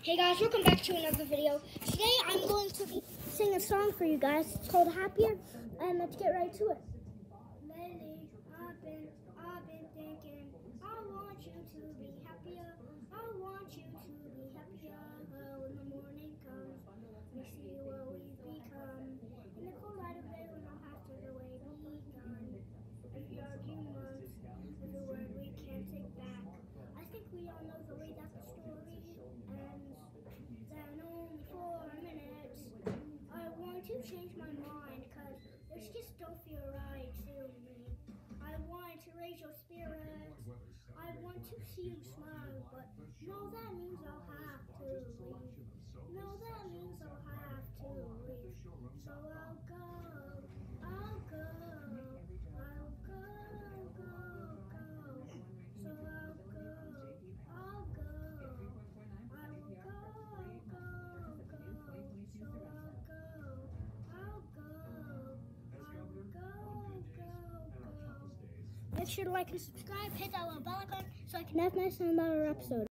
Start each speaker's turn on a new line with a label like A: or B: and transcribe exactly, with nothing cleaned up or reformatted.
A: Hey guys, welcome back to another video. Today I'm going to be singing a song for you guys. It's called Happier, and let's get right to it. Lately, I've been, I've been thinking, I want you to be happier. I want you to be happier. When the morning comes, we see what we've become. In the cold light of day, when our hearts are away, begun. Every argument, every word we can't take back. I think we all know the way that the story ends. Then only for a minute, I want to change my mind, cause this just don't feel right to me. I want to raise your spirits, I want to see you smile, but no, that means I'll have to leave. No, that means I'll have to leave. So I'll go, I'll go, I'll go, go, go. So I'll go, I'll go, I will go, go, go. So I'll go, I'll go, I will go, go, go. Make sure to like and subscribe, hit that little bell icon so I can have my another episode.